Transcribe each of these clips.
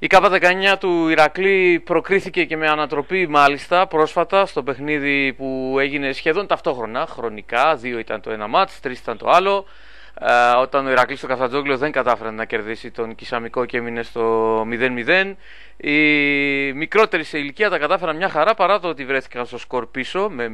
Η K19 του Ηρακλή προκρίθηκε και με ανατροπή μάλιστα πρόσφατα στο παιχνίδι που έγινε σχεδόν ταυτόχρονα χρονικά. 2 ήταν το ένα μάτς, 3 ήταν το άλλο. Όταν ο Ηρακλής στο Καφτατζόγλιο δεν κατάφερε να κερδίσει τον Κισαμικό και έμεινε στο 0-0. Οι μικρότεροι σε ηλικία τα κατάφεραν μια χαρά, παρά το ότι βρέθηκαν στο σκορ πίσω με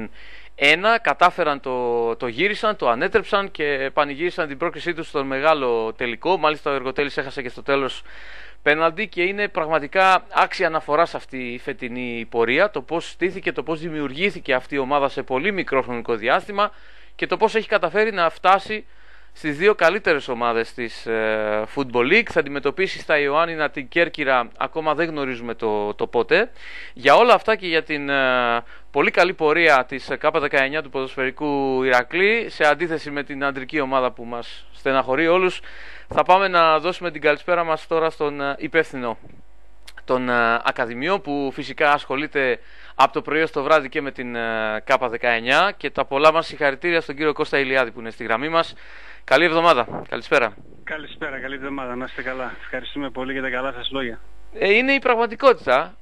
0-1. Κατάφεραν, το γύρισαν, το ανέτρεψαν και πανηγύρισαν την πρόκρισή τους στον μεγάλο τελικό. Μάλιστα ο Εργοτέλης έχασε και στο τέλος πέναλτι και είναι πραγματικά άξια αναφορά σε αυτή η φετινή πορεία. Το πώς στήθηκε, το πώς δημιουργήθηκε αυτή η ομάδα σε πολύ μικρό χρονικό διάστημα και το πώς έχει καταφέρει να φτάσει στις δύο καλύτερες ομάδες της Football League. Θα αντιμετωπίσει στα Ιωάννινα την Κέρκυρα, ακόμα δεν γνωρίζουμε το πότε. Για όλα αυτά και για την πολύ καλή πορεία της K19 του ποδοσφαιρικού Ηρακλή, σε αντίθεση με την αντρική ομάδα που μας στεναχωρεί όλους, θα πάμε να δώσουμε την καλησπέρα μας τώρα στον υπεύθυνο των Ακαδημιών, που φυσικά ασχολείται από το πρωί ως το βράδυ και με την K19, και τα πολλά μας συγχαρητήρια στον κύριο Κώστα Ηλιάδη που είναι στη γραμμή μας. Καλή εβδομάδα. Καλησπέρα. Καλησπέρα, καλή εβδομάδα. Να είστε καλά. Ευχαριστούμε πολύ για τα καλά σας λόγια. Είναι η πραγματικότητα.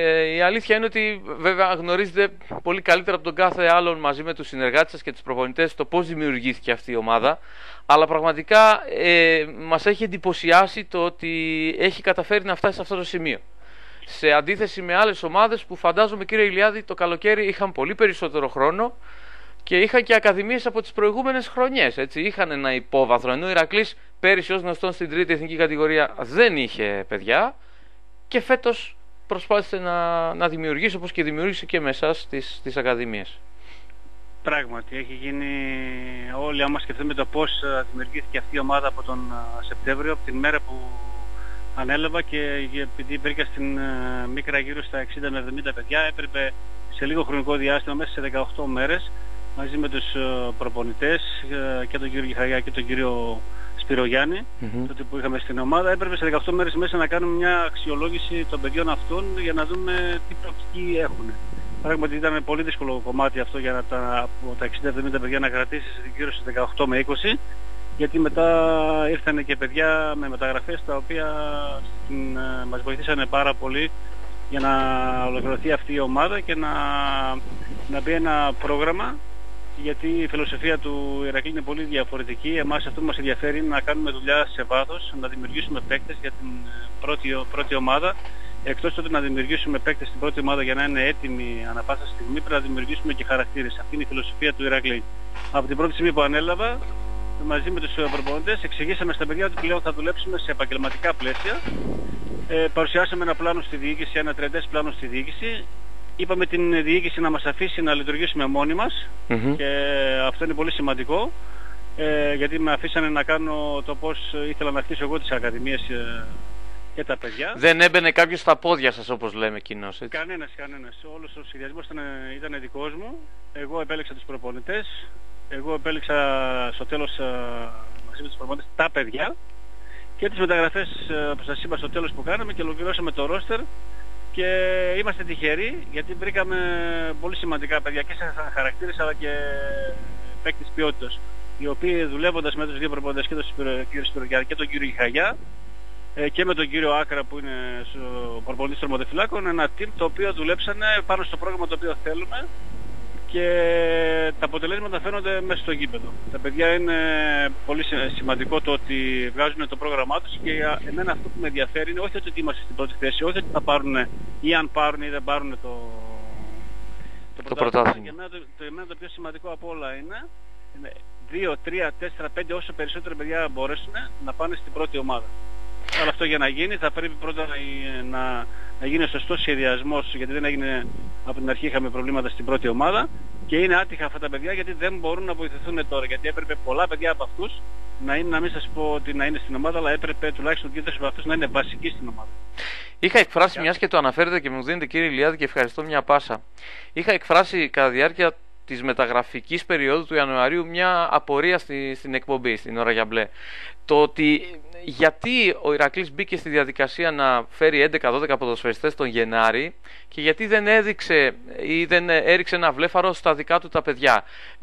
Η αλήθεια είναι ότι βέβαια γνωρίζετε πολύ καλύτερα από τον κάθε άλλον, μαζί με τους συνεργάτες σας και τους προπονητές, το πώς δημιουργήθηκε αυτή η ομάδα. Αλλά πραγματικά μας έχει εντυπωσιάσει το ότι έχει καταφέρει να φτάσει σε αυτό το σημείο. Σε αντίθεση με άλλες ομάδες που φαντάζομαι, κύριε Ηλιάδη, το καλοκαίρι είχαν πολύ περισσότερο χρόνο και είχαν και ακαδημίες από τις προηγούμενες χρονιές. Έτσι. Είχαν ένα υπόβαθρο, ενώ ο Ηρακλής πέρυσι ως γνωστόν στην τρίτη εθνική κατηγορία δεν είχε παιδιά και φέτος προσπάθησε να δημιουργήσει, όπως και δημιούργησε και με εσάς τις ακαδημίες. Πράγματι, έχει γίνει όλοι, άμα σκεφτούμε το πώς δημιουργήθηκε αυτή η ομάδα από τον Σεπτέμβριο, από την μέρα που ανέλαβα, και επειδή υπήρχε στην Μίκρα γύρω στα 60 με 70 παιδιά, έπρεπε σε λίγο χρονικό διάστημα, μέσα σε 18 μέρες, μαζί με τους προπονητές και τον κύριο Γιχαγιά και τον κύριο Σπυρογιάννη, τότε που είχαμε στην ομάδα, έπρεπε σε 18 μέρες μέσα να κάνουμε μια αξιολόγηση των παιδιών αυτών για να δούμε τι προοπτική έχουν. Πράγματι ήταν πολύ δύσκολο κομμάτι αυτό για από τα 60-70 παιδιά να κρατήσεις γύρω στις 18 με 20, γιατί μετά ήρθαν και παιδιά με μεταγραφές τα οποία μας βοηθήσανε πάρα πολύ για να ολοκληρωθεί αυτή η ομάδα και να μπει ένα πρόγραμμα, γιατί η φιλοσοφία του Ηρακλή είναι πολύ διαφορετική. Εμάς αυτό που μας ενδιαφέρει είναι να κάνουμε δουλειά σε βάθος, να δημιουργήσουμε παίκτες για την πρώτη ομάδα. Εκτός τότε να δημιουργήσουμε παίκτες στην πρώτη ομάδα για να είναι έτοιμοι ανά πάσα στιγμή, πρέπει να δημιουργήσουμε και χαρακτήρες. Αυτή είναι η φιλοσοφία του Ηρακλή. Από την πρώτη στιγμή που ανέλαβα, μαζί με τους προπονητές, εξηγήσαμε στα παιδιά ότι πλέον θα δουλέψουμε σε επαγγελματικά πλαίσια. Παρουσιάσαμε ένα πλάνο στη διοίκηση, ένα 30 πλάνο στη διοίκηση. Είπαμε την διοίκηση να μας αφήσει να λειτουργήσουμε μόνοι μας, και αυτό είναι πολύ σημαντικό, γιατί με αφήσανε να κάνω το πώς ήθελα να χτίσω εγώ τις ακαδημίες και τα παιδιά. Δεν έμπαινε κάποιος στα πόδια σας, όπως λέμε κοινώς, έτσι? Κανένας. Όλος ο σχεδιασμός ήταν δικός μου. Εγώ επέλεξα τους προπονητές. Εγώ επέλεξα στο τέλος μαζί με τους προπονητές τα παιδιά και τις μεταγραφές που σας είπα στο τέλος που κάναμε, και ολοκληρώσαμε το ρόστερ. Και είμαστε τυχεροί γιατί βρήκαμε πολύ σημαντικά παιδιά και σε χαρακτήρες αλλά και παίκτες ποιότητας, οι οποίοι δουλεύοντας με τους δύο προπονητές, και τον κύριο Σπυρογιάννη και τον κύριο Γιχαγιά και με τον κύριο Άκρα που είναι ο προπονητής των τερματοφυλάκων, ένα team το οποίο δουλέψανε πάνω στο πρόγραμμα το οποίο θέλουμε, και τα αποτελέσματα φαίνονται μέσα στο γήπεδο. Τα παιδιά είναι πολύ σημαντικό το ότι βγάζουν το πρόγραμμά τους, και εμένα αυτό που με ενδιαφέρει είναι όχι ότι είμαστε στην πρώτη θέση, όχι ότι θα πάρουν ή αν πάρουν ή δεν πάρουν το πρωτάθλημα. Για μένα το πιο σημαντικό από όλα είναι 2, 3, 4, 5 όσο περισσότερα παιδιά μπορέσουν να πάνε στην πρώτη ομάδα. Αλλά αυτό για να γίνει θα πρέπει πρώτα να γίνει σωστός σχεδιασμός, γιατί δεν έγινε από την αρχή, είχαμε προβλήματα στην πρώτη ομάδα και είναι άτυχα αυτά τα παιδιά γιατί δεν μπορούν να βοηθηθούν τώρα, γιατί έπρεπε πολλά παιδιά από αυτούς να μην σας πω ότι να είναι στην ομάδα, αλλά έπρεπε τουλάχιστον 2-3 από αυτούς να είναι βασικοί στην ομάδα. Είχα εκφράσει, μιας και το αναφέρετε και μου δίνετε κύριε Ηλιάδη, και ευχαριστώ μια πάσα, είχα εκφράσει κατά διάρκεια της μεταγραφικής περίοδου του Ιανουαρίου μια απορία στην εκπομπή, στην ώρα για μπλε. Το ότι γιατί ο Ηρακλής μπήκε στη διαδικασία να φέρει 11-12 ποδοσφαιριστές τον Γενάρη και γιατί δεν έδειξε ή δεν έριξε ένα βλέφαρο στα δικά του τα παιδιά.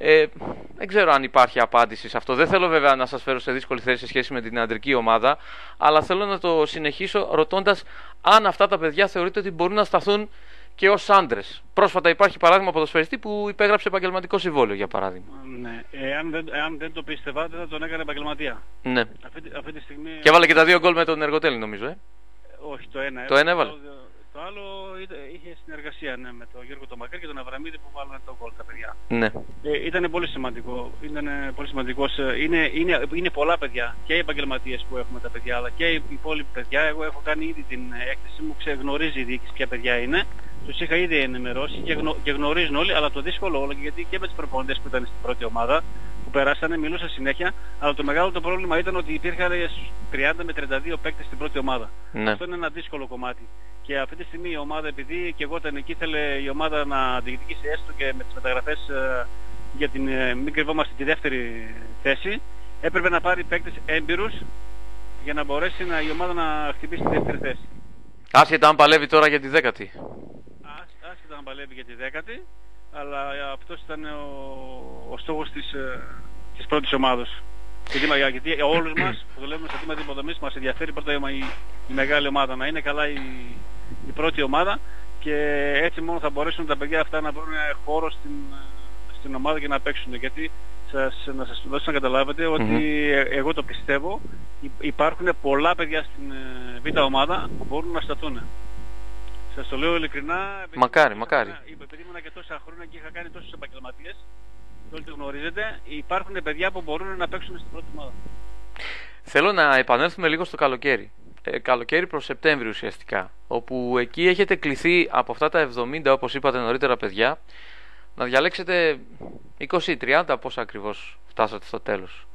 Δεν ξέρω αν υπάρχει απάντηση σε αυτό. Δεν θέλω βέβαια να σας φέρω σε δύσκολη θέση σε σχέση με την αντρική ομάδα, αλλά θέλω να το συνεχίσω ρωτώντας αν αυτά τα παιδιά θεωρείτε ότι μπορούν να σταθούν και ως άντρες. Πρόσφατα υπάρχει παράδειγμα ποδοσφαιριστή που υπέγραψε επαγγελματικό συμβόλαιο, για παράδειγμα. Ναι. Αν δεν το πίστευα, δεν θα τον έκανε επαγγελματία. Ναι. Αυτή τη στιγμή... Και έβαλε και τα 2 γκολ με τον Εργοτέλη, νομίζω. Όχι, το ένα. Το ένα έβαλε. Το άλλο είχε συνεργασία, ναι, με τον Γιώργο τον Μακάρη και τον Αβραμίδη που βάλανε τον γκολ τα παιδιά. Ναι. Ήταν πολύ σημαντικό. Πολύ σημαντικός. Είναι πολλά παιδιά. Και οι επαγγελματίες που έχουμε τα παιδιά, αλλά και οι υπόλοιποι παιδιά. Εγώ έχω κάνει ήδη την έκθεση μου, γνωρίζει η διοίκηση ποια παιδιά είναι. Τους είχα ήδη ενημερώσει και γνωρίζουν όλοι, αλλά το δύσκολο όλο, γιατί και με τους προπονητές που ήταν στην πρώτη ομάδα, που περάσανε, μιλούσα συνέχεια, αλλά το μεγάλο το πρόβλημα ήταν ότι υπήρχαν 30 με 32 παίκτες στην πρώτη ομάδα. Ναι. Αυτό είναι ένα δύσκολο κομμάτι. Και αυτή τη στιγμή η ομάδα, επειδή και εγώ ήταν εκεί, ήθελε η ομάδα να διεκδικήσει έστω και με τις μεταγραφές για την, μην κρυβόμαστε, τη δεύτερη θέση, έπρεπε να πάρει παίκτες έμπειρους για να μπορέσει η ομάδα να χτυπήσει τη δεύτερη θέση. Άσχετα αν παλεύει τώρα για τη 10η. Άσχετα αν παλεύει για τη 10η, αλλά αυτός ήταν ο στόχος της πρώτης ομάδας. Γιατί όλους μας που δουλεύουμε σε τμήματα υποδομής μας ενδιαφέρει πρώτα η μεγάλη ομάδα, να είναι καλά η πρώτη ομάδα, και έτσι μόνο θα μπορέσουν τα παιδιά αυτά να βρουν χώρο στην ομάδα και να παίξουν. Γιατί να σας δώσω να καταλάβετε ότι εγώ το πιστεύω, υπάρχουν πολλά παιδιά στην β' ομάδα που μπορούν να σταθούν. Σας το λέω ειλικρινά. Μακάρι. Επειδή ήμουν και τόσα χρόνια και είχα κάνει τόσους επαγγελματίες, όλοι το γνωρίζετε, υπάρχουν παιδιά που μπορούν να παίξουν στην πρώτη ομάδα. Θέλω να επανέλθουμε λίγο στο καλοκαίρι. Καλοκαίρι προς Σεπτέμβριο ουσιαστικά, όπου εκεί έχετε κληθεί από αυτά τα 70, όπως είπατε νωρίτερα, παιδιά, να διαλέξετε 20-30, πώς ακριβώς φτάσατε στο τέλος.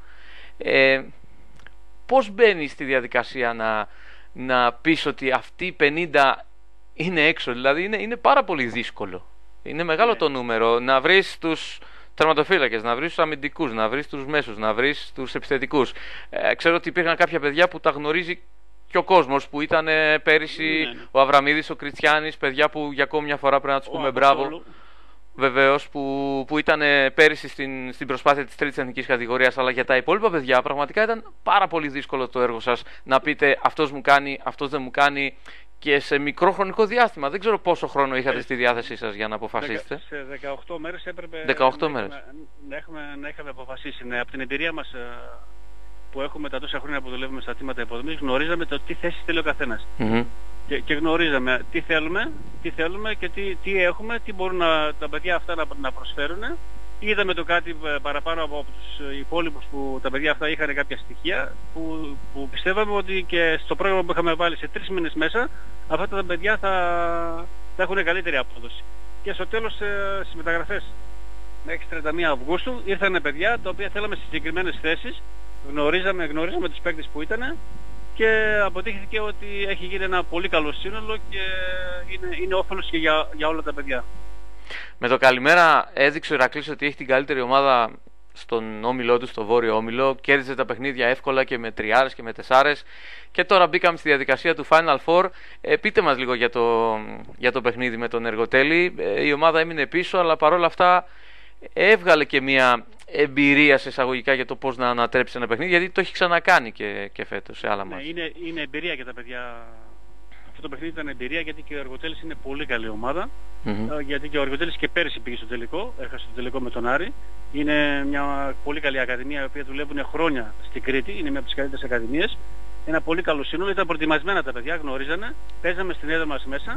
Πώς μπαίνει στη διαδικασία να πεις ότι αυτοί οι 50 είναι έξω? Δηλαδή είναι πάρα πολύ δύσκολο. Είναι μεγάλο το νούμερο. Να βρεις τους τερματοφύλακες, να βρεις τους αμυντικούς, να βρεις τους μέσους, να βρεις τους επιθετικούς. Ξέρω ότι υπήρχαν κάποια παιδιά που τα γνωρίζει και ο κόσμος, που ήταν πέρυσι ο Αβραμίδης, ο Κριτσιάνης, παιδιά που για ακόμη μια φορά πρέπει να τους πούμε μπράβο. Βεβαίως, που ήταν πέρυσι στην προσπάθεια της τρίτης εθνικής κατηγορίας, αλλά για τα υπόλοιπα παιδιά πραγματικά ήταν πάρα πολύ δύσκολο το έργο σας να πείτε αυτός μου κάνει, αυτός δεν μου κάνει, και σε μικρό χρονικό διάστημα. Δεν ξέρω πόσο χρόνο είχατε στη διάθεσή σας για να αποφασίσετε. Σε 18 μέρες έπρεπε 18 μέρες. Να είχαμε αποφασίσει. Ναι, από την εμπειρία μας που έχουμε τα τόσα χρόνια που δουλεύουμε στα τμήματα υποδομής, γνωρίζαμε το τι θέσεις θέλει ο καθένας. Και γνωρίζαμε τι θέλουμε και τι έχουμε, τι μπορούν τα παιδιά αυτά να προσφέρουν. Είδαμε το κάτι παραπάνω από τους υπόλοιπους, που τα παιδιά αυτά είχαν κάποια στοιχεία που πιστεύαμε ότι και στο πρόγραμμα που είχαμε βάλει σε 3 μήνες μέσα, αυτά τα παιδιά θα έχουν καλύτερη απόδοση. Και στο τέλος στις μεταγραφές μέχρι 31 Αυγούστου ήρθαν παιδιά τα οποία θέλαμε στις συγκεκριμένες θέσεις, γνωρίζαμε τους παίκτες που ήταν, και αποτύχθηκε ότι έχει γίνει ένα πολύ καλό σύνολο και είναι όφελος και για όλα τα παιδιά. Με το καλημέρα έδειξε ο Ηρακλής ότι έχει την καλύτερη ομάδα στον όμιλό του, στο βόρειο όμιλο. Κέρδισε τα παιχνίδια εύκολα και με 3 και με 4. Και τώρα μπήκαμε στη διαδικασία του Final Four. Πείτε μας λίγο για το παιχνίδι με τον Εργοτέλη. Η ομάδα έμεινε πίσω, αλλά παρόλα αυτά έβγαλε και μια εμπειρία σε εισαγωγικά για το πώς να ανατρέψει ένα παιχνίδι, γιατί το έχει ξανακάνει και φέτος σε άλλα μάτια. Είναι εμπειρία για τα παιδιά. Αυτό το παιχνίδι ήταν εμπειρία, γιατί και ο Εργοτέλης είναι πολύ καλή ομάδα. Γιατί και ο Εργοτέλης και πέρυσι πήγε στο τελικό, έχασε το τελικό με τον Άρη. Είναι μια πολύ καλή ακαδημία, η οποία δουλεύουν χρόνια στην Κρήτη, είναι μια από τις καλύτερες ακαδημίες. Ένα πολύ καλό σύνολο, ήταν προετοιμασμένα τα παιδιά, γνωρίζανε, παίζαμε στην έδρα μας μέσα,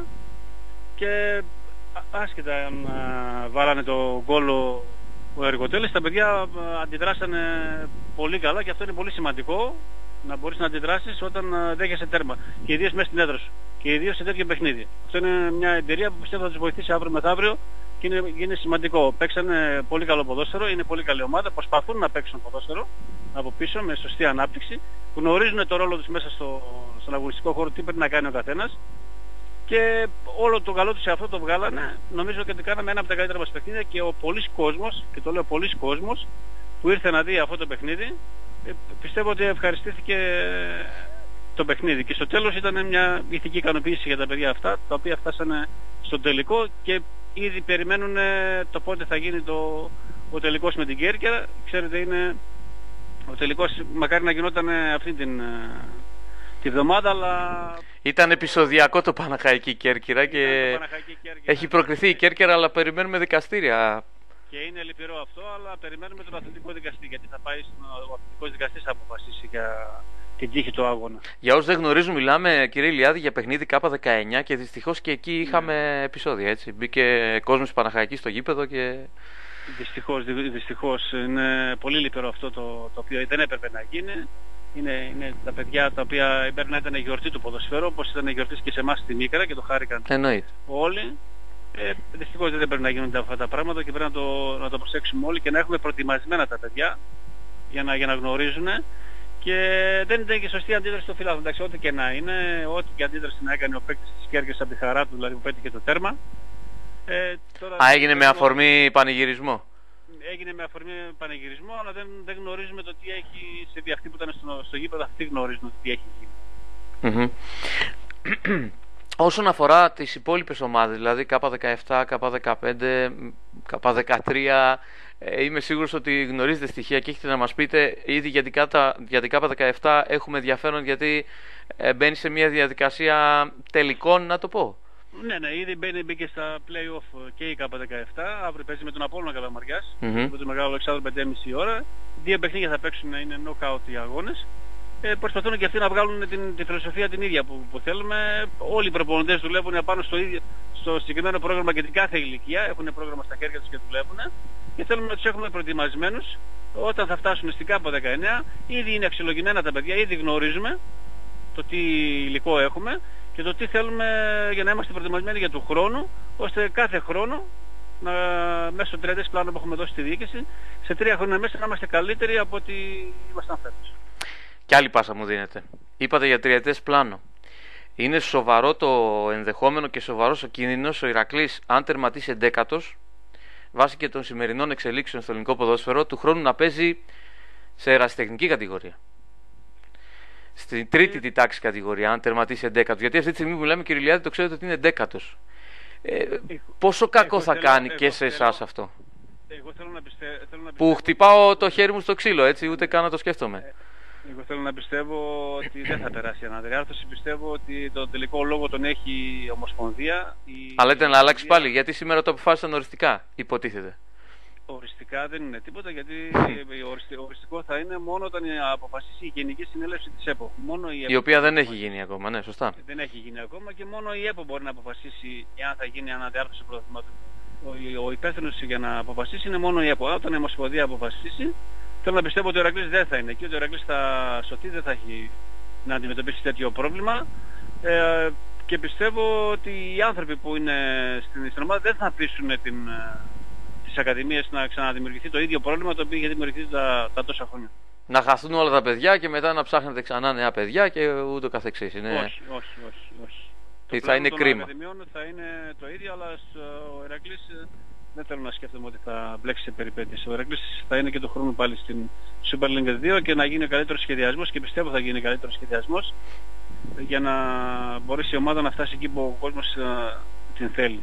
και άσχετα αν βάλανε το γκολ ο Εργοτέλης, τα παιδιά αντιδράσανε πολύ καλά, και αυτό είναι πολύ σημαντικό, να μπορείς να αντιδράσεις όταν δέχεσαι τέρμα, και ιδίως μέσα στην έδρα σου, και ιδίως σε τέτοιο παιχνίδι. Αυτό είναι μια εμπειρία που πιστεύω θα τους βοηθήσει αύριο μεθαύριο, και είναι σημαντικό. Παίξανε πολύ καλό ποδόσφαιρο, είναι πολύ καλή ομάδα, προσπαθούν να παίξουν ποδόσφαιρο από πίσω με σωστή ανάπτυξη, γνωρίζουν το ρόλο τους μέσα στον αγωνιστικό χώρο, τι πρέπει να κάνει ο καθένας, και όλο το καλό του σε αυτό το βγάλανε. Νομίζω ότι κάναμε ένα από τα καλύτερα μας παιχνίδια και ο πολλής κόσμος, και το λέω πολλής κόσμος, που ήρθε να δει αυτό το παιχνίδι, πιστεύω ότι ευχαριστήθηκε το παιχνίδι. Και στο τέλος ήταν μια ηθική ικανοποίηση για τα παιδιά αυτά, τα οποία φτάσανε στο τελικό και ήδη περιμένουν το πότε θα γίνει ο τελικός με την Κέρκυρα. Ξέρετε, είναι ο τελικός, μακάρι να γινόταν αυτή τη βδομάδα, αλλά... Ήταν επεισοδιακό το Παναχαϊκή Κέρκυρα και έχει προκριθεί η Κέρκυρα, αλλά περιμένουμε δικαστήρια. Και είναι λυπηρό αυτό, αλλά περιμένουμε τον αθλητικό δικαστή, γιατί θα πάει ο αθλητικός δικαστής να αποφασίσει για την τύχη του αγώνα. Για όσους δεν γνωρίζουν, μιλάμε, κύριε Ηλιάδη, για παιχνίδι K19 και δυστυχώς και εκεί είχαμε επεισόδια, έτσι. Μπήκε κόσμος Παναχαϊκής στο γήπεδο και... Δυστυχώς είναι πολύ λυπηρό αυτό το οποίο δεν έπρεπε να γίνει. Είναι τα παιδιά τα οποία πρέπει να ήταν γιορτή του ποδοσφαίρου, όπως ήταν γιορτή και σε εμάς στη Μίκρα και το χάρηκαν όλοι. Δυστυχώς δεν πρέπει να γίνονται αυτά τα πράγματα και πρέπει να το προσέξουμε όλοι και να έχουμε προετοιμασμένα τα παιδιά για να γνωρίζουν. Και δεν ήταν και σωστή αντίδραση στο φιλάθλο. Εντάξει, ό,τι και να είναι, ό,τι και αντίδραση να έκανε ο παίκτης της Κέρκυρας από τη χαρά του, δηλαδή που πέτυχε το τέρμα. Έγινε με αφορμή πανηγυρισμό. Έγινε με αφορμή πανηγυρισμό, αλλά δεν γνωρίζουμε το τι έχει συμβεί. Αυτοί που ήταν στο γήπεδο, αυτοί γνωρίζουν το τι έχει γίνει. Όσον αφορά τις υπόλοιπες ομάδες, δηλαδή K17, K15, K13, είμαι σίγουρος ότι γνωρίζετε στοιχεία και έχετε να μας πείτε ήδη για την K17 έχουμε ενδιαφέρον, γιατί μπαίνει σε μια διαδικασία τελικών, να το πω. Ναι, ήδη μπήκε στα play-off και η K17, αύριο παίζει με τον Απόλλωνα Καλαμαριάς, με τον Μεγάλο Αλεξάνδρο 5,5 ώρα. 2 παιχνίδια θα παίξουν, είναι knockout οι αγώνες. Προσπαθούν και αυτοί να βγάλουν τη φιλοσοφία την ίδια που θέλουμε. Όλοι οι προπονητές δουλεύουν απάνω στο συγκεκριμένο πρόγραμμα και την κάθε ηλικία. Έχουν πρόγραμμα στα χέρια τους και δουλεύουν. Και θέλουμε να τους έχουμε προετοιμασμένους όταν θα φτάσουν στην K19. Ήδη είναι αξιολογημένα τα παιδιά, ήδη γνωρίζουμε το τι υλικό έχουμε και το τι θέλουμε για να είμαστε προετοιμασμένοι για του χρόνου, ώστε κάθε χρόνο μέσα στο τριετές πλάνο που έχουμε δώσει στη διοίκηση, σε 3 χρόνια μέσα να είμαστε καλύτεροι από ό,τι ήμασταν φέτος. Κι άλλη πάσα μου δίνετε. Είπατε για τριετές πλάνο. Είναι σοβαρό το ενδεχόμενο και σοβαρός ο κίνδυνος ο Ηρακλής, αν τερματίσει 11ος, βάσει και των σημερινών εξελίξεων στο ελληνικό ποδόσφαιρο, του χρόνου να παίζει σε ερασιτεχνική κατηγορία. Στην τρίτη τη τάξη κατηγορία, αν τερματίσει 11ος. Γιατί αυτή τη στιγμή που μιλάμε, κύριε Ηλιάδη, το ξέρετε ότι είναι 10ος. Πόσο κακό θα κάνει και σε εσάς αυτό? Εγώ θέλω να πιστεύω, που χτυπάω το χέρι μου στο ξύλο, έτσι, ούτε καν να το σκέφτομαι. Εγώ θέλω να πιστεύω ότι δεν θα περάσει αναδιάρθρωση. Πιστεύω ότι το τελικό λόγο τον έχει η Ομοσπονδία. Αλλά ήταν να αλλάξει πάλι, γιατί σήμερα το αποφάσισαν οριστικά, υποτίθεται. Οριστικά δεν είναι τίποτα, γιατί οριστικό θα είναι μόνο όταν αποφασίσει η Γενική Συνέλευση της ΕΠΟ. Η οποία δεν έχει γίνει ακόμα, ναι, σωστά. Δεν έχει γίνει ακόμα και μόνο η ΕΠΟ μπορεί να αποφασίσει αν θα γίνει αναδιάρθρωση του πρωταθλήματος. Ο υπεύθυνος για να αποφασίσει είναι μόνο η ΕΠΟ. Όταν η Ομοσπονδία αποφασίσει, θέλω να πιστεύω ότι ο Ηρακλής δεν θα είναι εκεί, ότι ο Ηρακλής θα σωθεί, δεν θα έχει να αντιμετωπίσει τέτοιο πρόβλημα. Και πιστεύω ότι οι άνθρωποι που είναι στην ομάδα δεν θα πείσουν τις ακαδημίες να ξαναδημιουργηθεί το ίδιο πρόβλημα το οποίο είχε δημιουργηθεί τα τόσα χρόνια. Να χαθούν όλα τα παιδιά και μετά να ψάχνετε ξανά νέα παιδιά και ούτω καθεξής. Είναι... Όχι. Θα είναι κρίμα. Το πρόβλημα θα είναι το ίδιο, αλλά ο Ηρακλής δεν θέλω να σκέφτομαι ότι θα μπλέξει σε περιπέτειες. Ο Ηρακλής θα είναι και το χρόνο πάλι στην Super League 2 και να γίνει ο καλύτερος σχεδιασμός, και πιστεύω θα γίνει ο καλύτερος σχεδιασμός για να μπορέσει η ομάδα να φτάσει εκεί που ο κόσμος την θέλει.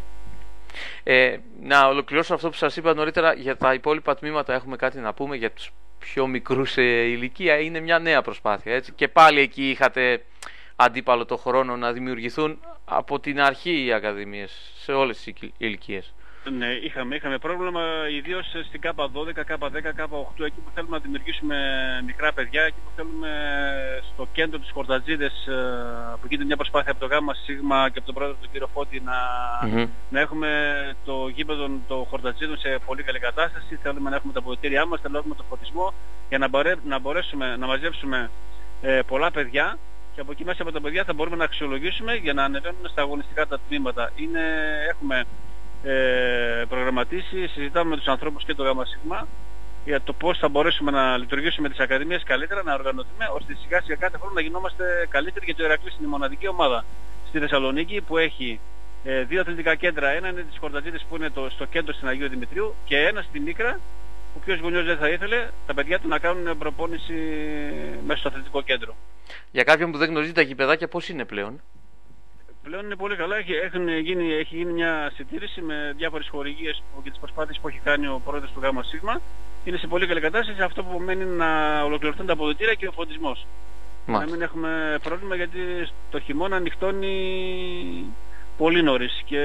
Να ολοκληρώσω αυτό που σας είπα νωρίτερα. Για τα υπόλοιπα τμήματα έχουμε κάτι να πούμε. Για τους πιο μικρούς σε ηλικία είναι μια νέα προσπάθεια, έτσι. Και πάλι εκεί είχατε αντίπαλο το χρόνο να δημιουργηθούν από την αρχή οι ακαδημίες σε όλες τις ηλικίες. Ναι, είχαμε πρόβλημα ιδίως στην K12, K10, K8, εκεί που θέλουμε να δημιουργήσουμε μικρά παιδιά, εκεί που θέλουμε στο κέντρο τους χορτατζίδες, που γίνεται μια προσπάθεια από το ΓΑΜΑ ΣΥΓΜΑ και από τον πρόεδρο τον κύριο Φώτη να έχουμε το γήπεδο των χορτατζίδων σε πολύ καλή κατάσταση. Θέλουμε να έχουμε τα αποδυτήριά μας, θέλουμε να έχουμε το φωτισμό για να μπορέσουμε να μαζέψουμε πολλά παιδιά. Και από εκεί μέσα από τα παιδιά θα μπορούμε να αξιολογήσουμε για να ανεβαίνουμε στα αγωνιστικά τα τμήματα. Έχουμε προγραμματίσει, συζητάμε με τους ανθρώπους και το ΓΣ για το πώς θα μπορέσουμε να λειτουργήσουμε τις ακαδημίες καλύτερα, να οργανωθούμε ώστε σιγά σιγά κάθε χρόνο να γινόμαστε καλύτεροι, γιατί ο Ηρακλής είναι η μοναδική ομάδα στη Θεσσαλονίκη που έχει δύο αθλητικά κέντρα. Ένα είναι της Χορτατζίδης που είναι στο κέντρο στην Αγίου Δημητρίου και ένα στη Μίκρα που ποιος γονιός δεν θα ήθελε τα παιδιά του να κάνουν προπόνηση μέσα στο αθλητικό κέντρο. Για κάποιον που δεν γνωρίζει τα γηπεδάκια, πώς είναι πλέον? Πλέον είναι πολύ καλά. Έχει γίνει μια συντήρηση με διάφορες χορηγίες και τις προσπάθειες που έχει κάνει ο πρόεδρος του ΓΣ. Είναι σε πολύ καλή κατάσταση. Αυτό που μένει είναι να ολοκληρωθούν τα αποδυτήρια και ο φωτισμός. Να μην έχουμε πρόβλημα, γιατί το χειμώνα νυχτώνει πολύ νωρίς και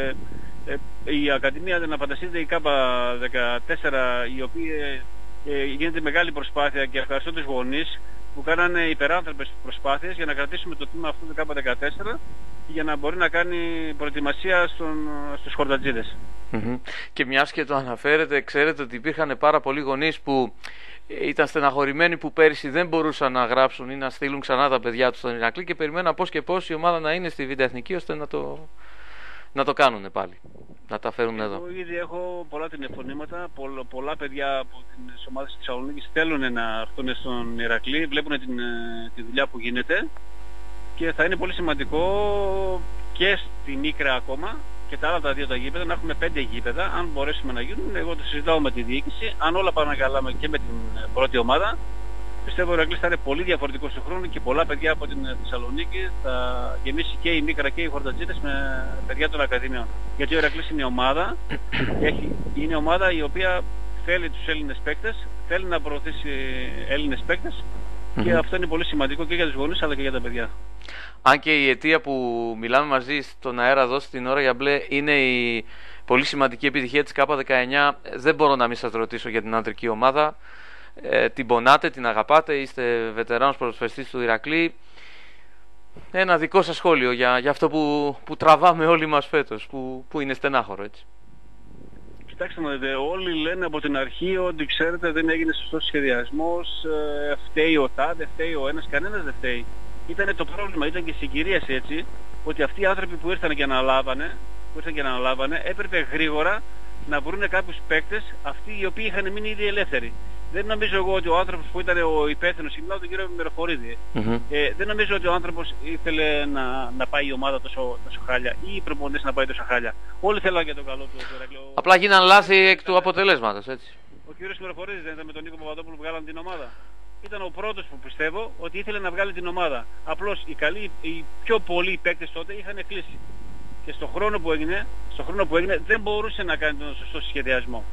η Ακαδημία, να φανταστείτε, η ΚΑΠΑ 14, η οποία γίνεται μεγάλη προσπάθεια, και ευχαριστώ τους γονείς που κάνανε υπεράνθρωπες προσπάθειες για να κρατήσουμε το τμήμα αυτό του ΚΑΠΑ 14 για να μπορεί να κάνει προετοιμασία στους χορτατζίδες. Και μιας και το αναφέρετε, ξέρετε ότι υπήρχαν πάρα πολλοί γονείς που ήταν στεναχωρημένοι που πέρυσι δεν μπορούσαν να γράψουν ή να στείλουν ξανά τα παιδιά τους στον Ηρακλή και περιμέναν πώς και πώς η ομάδα να είναι στη Β' Εθνική ώστε να το κάνουν πάλι, να τα φέρουν εδώ. Εγώ ήδη έχω πολλά τηλεφωνήματα, πολλά παιδιά από τις ομάδες της Θεσσαλονίκης θέλουν να έρθουν στον Ηρακλή, βλέπουν τη δουλειά που γίνεται και θα είναι πολύ σημαντικό και στη Μίκρα ακόμα και τα άλλα τα δύο τα γήπεδα να έχουμε 5 γήπεδα. Αν μπορέσουμε να γίνουν, εγώ το συζητάω με τη διοίκηση, αν όλα πάνε καλά και με την πρώτη ομάδα, πιστεύω ο Ηρακλής θα είναι πολύ διαφορετικός του χρόνου και πολλά παιδιά από την Θεσσαλονίκη θα γεμίσει και η Μίκρα και οι Χορτατζίδες με παιδιά των Ακαδημιών. Γιατί ο Ηρακλής είναι είναι ομάδα η οποία θέλει τους Έλληνες παίκτες, θέλει να προωθήσει Έλληνες παίκτες και αυτό είναι πολύ σημαντικό και για τους γονείς αλλά και για τα παιδιά. Αν και η αιτία που μιλάμε μαζί στον αέρα εδώ στην ώρα για μπλε είναι η πολύ σημαντική επιτυχία της ΚΑΠΑ 19, δεν μπορώ να μην σας ρωτήσω για την ανδρική ομάδα. Την πονάτε, την αγαπάτε, είστε βετεράνος ποδοσφαιριστής του Ηρακλή. Ένα δικό σας σχόλιο για αυτό που τραβάμε όλοι μας φέτος, που είναι στενάχωρο, έτσι. Κοιτάξτε, όλοι λένε από την αρχή ότι ξέρετε δεν έγινε σωστός σχεδιασμός, φταίει ο τάδε, φταίει ο ένας, κανένας δεν φταίει. Ήταν το πρόβλημα, ήταν και συγκυρίας έτσι, ότι αυτοί οι άνθρωποι που ήρθαν και αναλάβανε, έπρεπε γρήγορα να βρουν κάποιους παίκτες, αυτοί οι οποίοι είχαν μείνει ήδη ελεύθεροι. Δεν νομίζω εγώ ότι ο άνθρωπος που ήταν ο υπεύθυνος, μιλάω τον κύριο Μυροφορίδη, δεν νομίζω ότι ο άνθρωπος ήθελε να πάει η ομάδα τόσο χάλια ή οι προπονητές να πάει τόσο χάλια. Όλοι θέλαν για το καλό του. Απλά γίναν λάθη εκ του αποτελέσματος, έτσι. Ο κύριος Μυροφορίδης δεν ήταν με τον Νίκο Παπαδόπουλο που βγάλαν την ομάδα? Ήταν ο πρώτος που πιστεύω ότι ήθελε να βγάλει την ομάδα. Απλώς οι πιο πολλοί παίκτες τότε είχαν κλείσει. Και στον χρόνο που έγινε δεν μπορούσε να κάνει τον σωστό σχεδιασμό.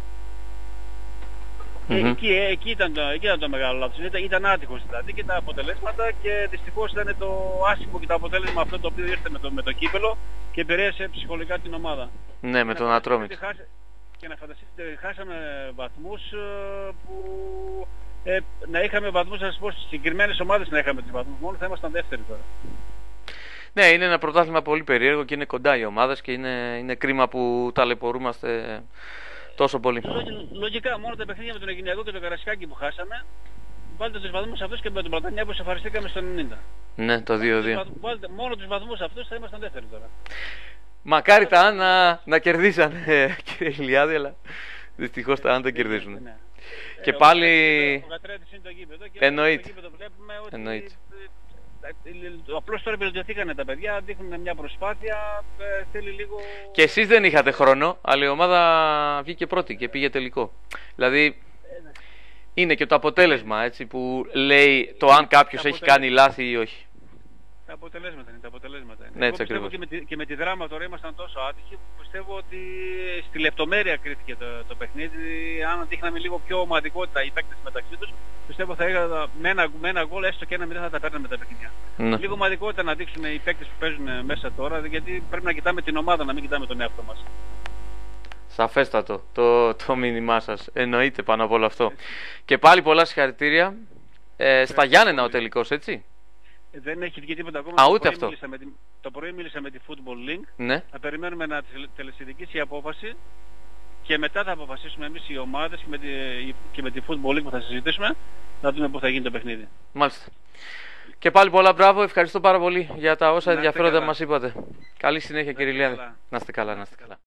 Εκεί ήταν το μεγάλο λάθος. Ήταν άτυχος δηλαδή και τα αποτελέσματα, και δυστυχώς ήταν το άσχημο και το αποτέλεσμα αυτό το οποίο ήρθε με το κύπελο και επηρέασε ψυχολογικά την ομάδα. Ναι, με τον Ατρόμητο. Και να φανταστείτε, χάσαμε βαθμούς που να είχαμε βαθμούς, να σας πω, στις συγκεκριμένες ομάδες να είχαμε τις βαθμούς, μόνο θα ήμασταν δεύτεροι τώρα. Ναι, είναι ένα πρωτάθλημα πολύ περίεργο και είναι κοντά οι ομάδες και είναι κρίμα που ταλαιπωρούμαστε τόσο πολύ. Λογικά, μόνο τα παιχνίδια με τον Αιγινιακό και τον Καρασιάκη που χάσαμε, βάλτε τους βαθμούς αυτούς, και με τον Πρατανιά που σοφαριστήκαμε στο 90. Ναι, το 2-2. Μόνο τους βαθμούς αυτούς θα ήμασταν δεύτεροι τώρα. Μακάρι τα αν να κερδίσαν, κύριε Ηλιάδη, αλλά δυστυχώς τα αν δεν κερδίζουν. Ναι. Και πάλι... Ο Κατρέτης είναι το γήπεδο και εννοείται. το γήπεδο βλέπουμε ότι... Εννοείται. Απλώς τώρα βελτιωθήκανε τα παιδιά, δείχνουν μια προσπάθεια, θέλει λίγο... Και εσείς δεν είχατε χρόνο, αλλά η ομάδα βγήκε πρώτη και πήγε τελικό. Δηλαδή, είναι και το αποτέλεσμα, έτσι, που λέει το αν κάποιος έχει κάνει λάθη ή όχι. Τα αποτελέσματα είναι. Ναι, έτσι ακριβώς. Και με τη Δράμα τώρα ήμασταν τόσο άτυχοι που πιστεύω ότι στη λεπτομέρεια κρίθηκε το παιχνίδι. Αν δείχναμε λίγο πιο ομαδικότητα οι παίκτες μεταξύ τους, πιστεύω θα είχα με ένα γκολ, έστω και ένα 0, θα τα παίρναμε τα παιχνίδια. Ναι. Λίγο ομαδικότητα να δείξουν οι παίκτες που παίζουν μέσα τώρα, γιατί πρέπει να κοιτάμε την ομάδα, να μην κοιτάμε τον εαυτό μας. Σαφέστατο το μήνυμά σας. Εννοείται πάνω από όλο αυτό. Και πάλι πολλά συγχαρητήρια. Στα Γιάννενα ο τελικός, έτσι. Δεν έχει βγει τίποτα ακόμα. Ούτε αυτό. Το πρωί μίλησα με τη Football Link. Ναι. Θα περιμένουμε να τελεσυνδικήσει η απόφαση και μετά θα αποφασίσουμε εμείς οι ομάδες και με τη Football Link που θα συζητήσουμε, να δούμε πού θα γίνει το παιχνίδι. Μάλιστα. Και πάλι πολλά μπράβο. Ευχαριστώ πάρα πολύ για τα όσα ενδιαφέροντα μας είπατε. Καλή συνέχεια, κύριε Ηλιάδη. Να είστε καλά, να είστε καλά.